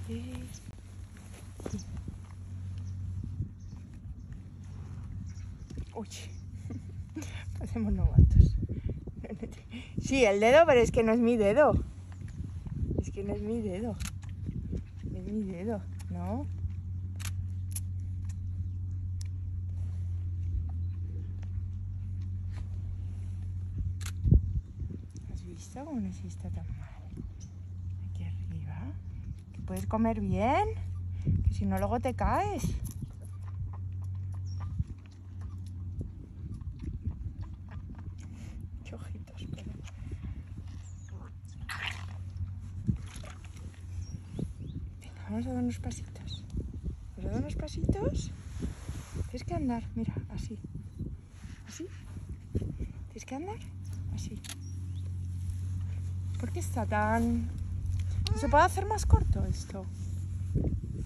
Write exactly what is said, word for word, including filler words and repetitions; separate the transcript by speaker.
Speaker 1: Sí. Sí. Uy, hacemos novatos. Sí, el dedo, pero es que no es mi dedo. Es que no es mi dedo. Es mi dedo, ¿no? ¿Has visto cómo no se está tan mal? Aquí arriba. Que puedes comer bien. Que si no, luego te caes. Qué ojitos, pero... Venga, vamos a dar unos pasitos. ¿Vamos a dar unos pasitos? Tienes que andar, mira, así. ¿Así? Tienes que andar así. ¿Por qué está tan...? ¿No se puede hacer más corto esto?